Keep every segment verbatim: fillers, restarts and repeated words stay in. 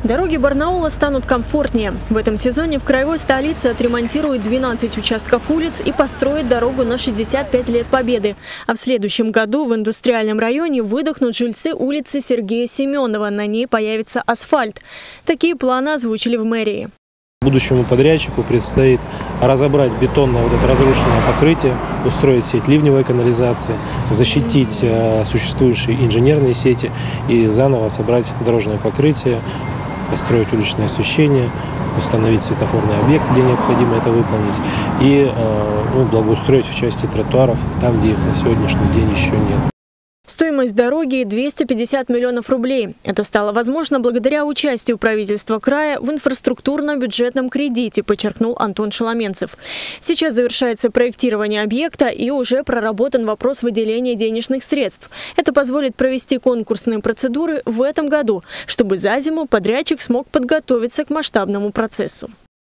Дороги Барнаула станут комфортнее. В этом сезоне в краевой столице отремонтируют двенадцать участков улиц и построят дорогу на шестьдесят пять лет Победы. А в следующем году в индустриальном районе выдохнут жильцы улицы Сергея Семенова. На ней появится асфальт. Такие планы озвучили в мэрии. Будущему подрядчику предстоит разобрать бетонное вот это разрушенное покрытие, устроить сеть ливневой канализации, защитить э, существующие инженерные сети и заново собрать дорожное покрытие, построить уличное освещение, установить светофорный объект, где необходимо это выполнить, и э, ну, благоустроить в части тротуаров там, где их на сегодняшний день еще нет. Стоимость дороги – двести пятьдесят миллионов рублей. Это стало возможно благодаря участию правительства края в инфраструктурно-бюджетном кредите, подчеркнул Антон Шеломенцев. Сейчас завершается проектирование объекта и уже проработан вопрос выделения денежных средств. Это позволит провести конкурсные процедуры в этом году, чтобы за зиму подрядчик смог подготовиться к масштабному процессу.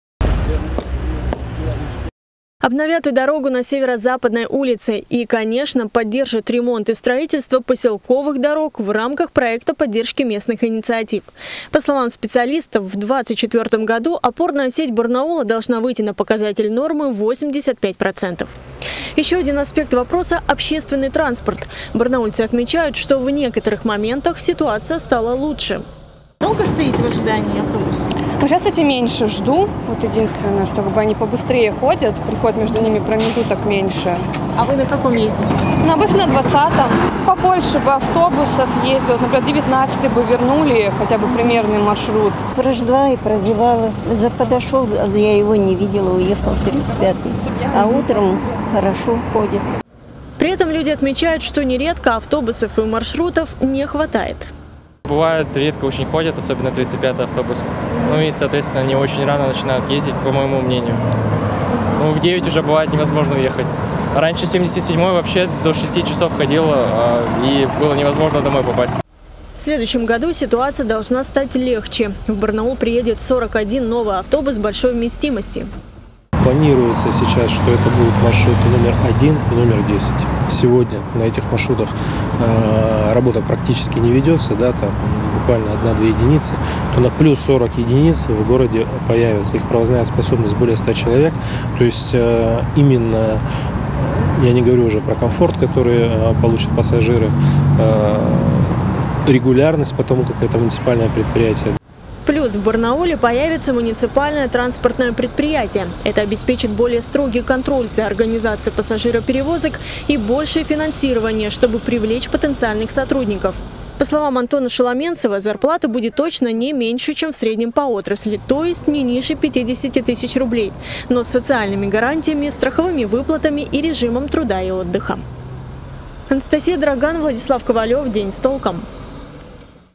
Обновят и дорогу на северо-западной улице и, конечно, поддержат ремонт и строительство поселковых дорог в рамках проекта поддержки местных инициатив. По словам специалистов, в две тысячи двадцать четвёртом году опорная сеть Барнаула должна выйти на показатель нормы восемьдесят пять процентов. Еще один аспект вопроса – общественный транспорт. Барнаульцы отмечают, что в некоторых моментах ситуация стала лучше. Долго стоите в ожидании автобуса? Ну, сейчас, кстати, меньше жду. Вот единственное, что как бы они побыстрее ходят, приход между ними промежуток меньше. А вы на каком ездите? Ну, обычно на двадцатом. Побольше бы автобусов ездил. Например, девятнадцатый бы вернули, хотя бы примерный маршрут. Прожила и прозевала. Подошел, я его не видела, уехал в тридцать пятый. А утром хорошо ходит. При этом люди отмечают, что нередко автобусов и маршрутов не хватает. Бывает, редко очень ходят, особенно тридцать пятый автобус. Ну и, соответственно, они очень рано начинают ездить, по моему мнению. Ну, в девять уже бывает невозможно уехать. Раньше семьдесят седьмой вообще до шести часов ходила, и было невозможно домой попасть. В следующем году ситуация должна стать легче. В Барнаул приедет сорок один новый автобус большой вместимости. Планируется сейчас, что это будут маршруты номер один и номер десять. Сегодня на этих маршрутах э, работа практически не ведется, да, там буквально одна-две единицы, то на плюс сорок единиц в городе появится. Их провозная способность более ста человек. То есть э, именно, я не говорю уже про комфорт, который э, получат пассажиры, э, регулярность, потому как это муниципальное предприятие. Плюс в Барнауле появится муниципальное транспортное предприятие. Это обеспечит более строгий контроль за организацией пассажироперевозок и большее финансирование, чтобы привлечь потенциальных сотрудников. По словам Антона Шеломенцева, зарплата будет точно не меньше, чем в среднем по отрасли, то есть не ниже пятидесяти тысяч рублей, но с социальными гарантиями, страховыми выплатами и режимом труда и отдыха. Анастасия Драган, Владислав Ковалев. День с толком.